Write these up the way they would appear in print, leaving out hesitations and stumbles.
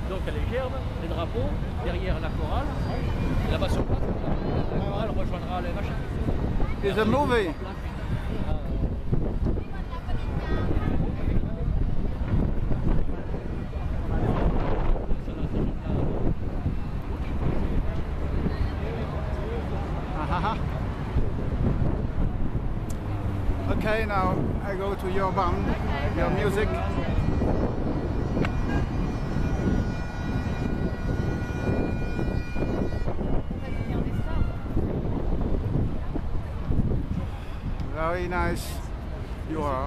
Donc il y a les gerbes, les drapeaux, derrière la chorale, et là-bas sur place, la chorale rejoindra les machins. It's a movie. Okay, now I go to your band, your music. Very nice you are.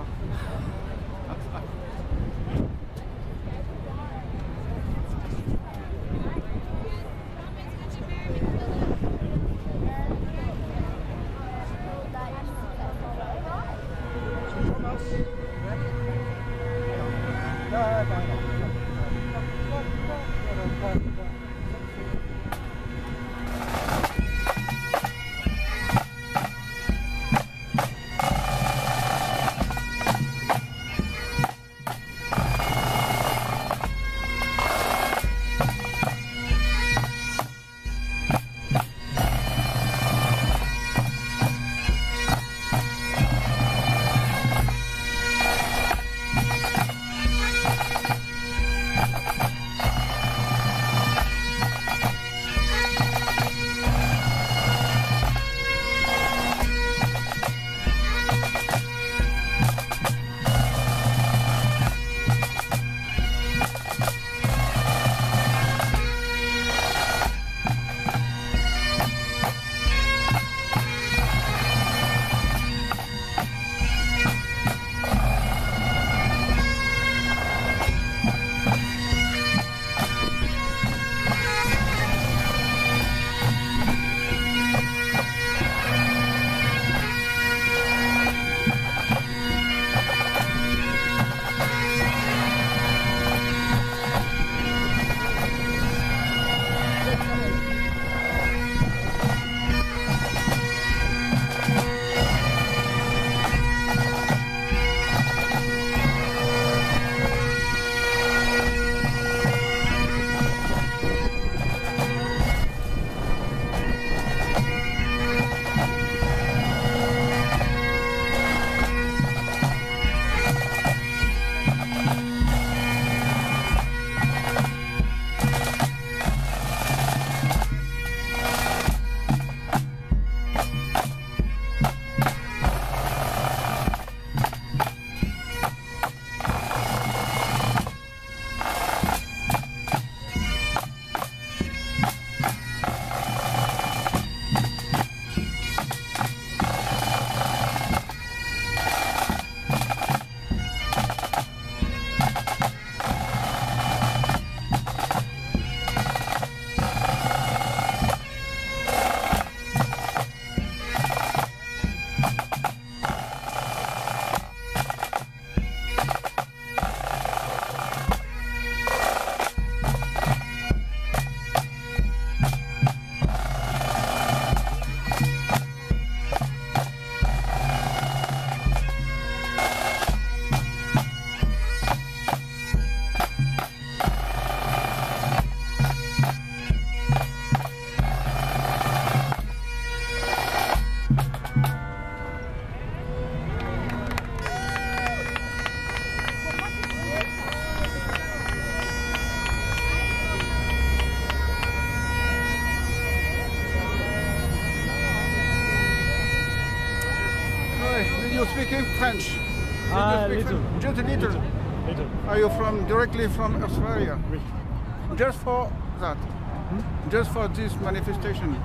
You speak French? Little. Just a little. Little. Are you directly from Australia? Oui. Just for that? Just for this manifestation?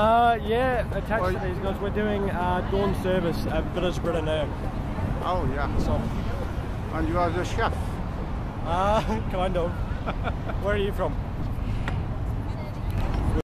Yeah, attached Well, to these guys, we're doing dawn service at Village now. Oh yeah. So, And you are the chef? kind of. Where are you from?